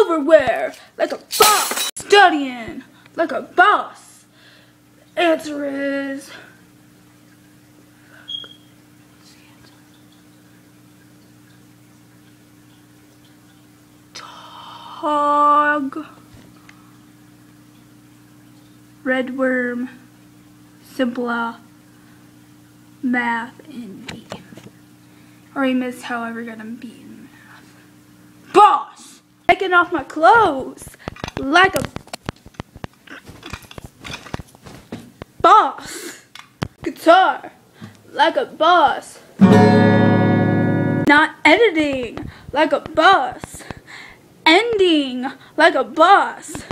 Silverware like a boss. Studying like a boss. Answer is Tog. Red worm. Simple math and B. Already missed however got him beat in math. Boss! Taking off my clothes like a boss. Guitar like a boss. Not editing like a boss. Ending like a boss.